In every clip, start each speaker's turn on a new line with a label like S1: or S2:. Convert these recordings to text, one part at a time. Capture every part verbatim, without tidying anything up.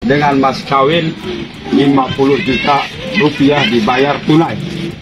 S1: dengan mas kawin lima puluh juta rupiah dibayar tunai.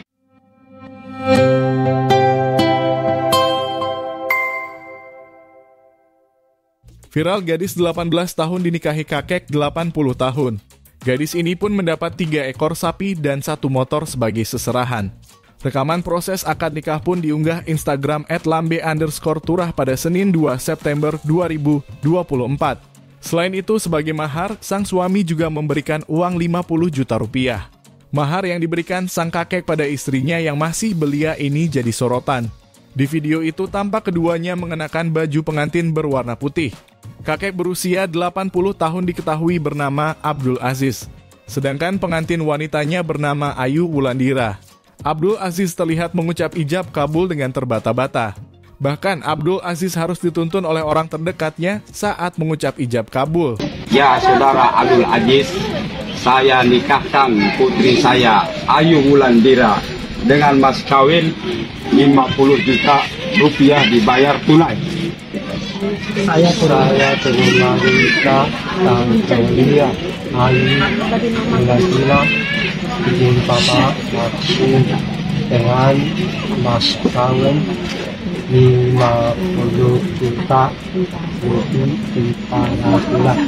S2: Viral gadis delapan belas tahun dinikahi kakek delapan puluh tahun. Gadis ini pun mendapat tiga ekor sapi dan satu motor sebagai seserahan. Rekaman proses akad nikah pun diunggah Instagram et lambe underscore turah pada Senin dua September dua ribu dua puluh empat. Selain itu, sebagai mahar, sang suami juga memberikan uang lima puluh juta rupiah. Mahar yang diberikan sang kakek pada istrinya yang masih belia ini jadi sorotan. Di video itu tampak keduanya mengenakan baju pengantin berwarna putih. Kakek berusia delapan puluh tahun diketahui bernama Abdul Aziz, sedangkan pengantin wanitanya bernama Ayu Wulandira. Abdul Aziz terlihat mengucap ijab kabul dengan terbata-bata. Bahkan Abdul Aziz harus dituntun oleh orang terdekatnya saat mengucap ijab kabul.
S1: Ya saudara Abdul Aziz, saya nikahkan putri saya Ayu Wulandira dengan mas kawin lima puluh juta rupiah dibayar tunai.
S3: Saya saya dengan wanita dan belia Ayu Wulandira izin papa aku dengan mas kawin lima puluh juta rupiah dibayar tunai.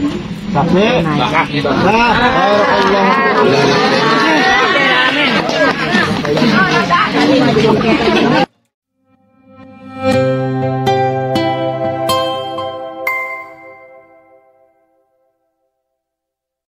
S3: Amin.